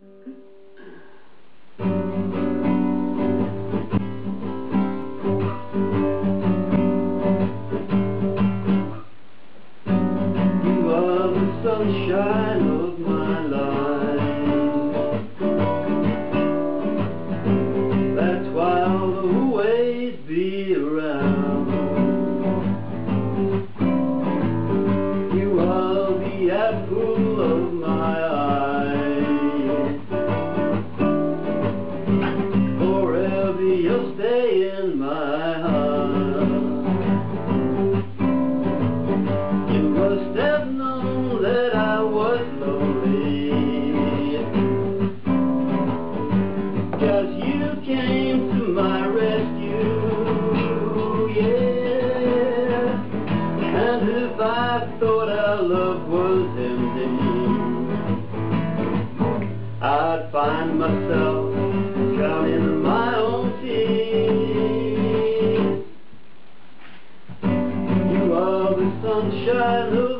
You are the sunshine of my life. That's why I'll always be around. You are the apple of my eye. Forever you'll stay in my heart. You must have known that I was lonely, 'cause you came to my rescue, yeah. And if I thought our love was ending, I'd find myself drowning my own tears. You are the sunshine of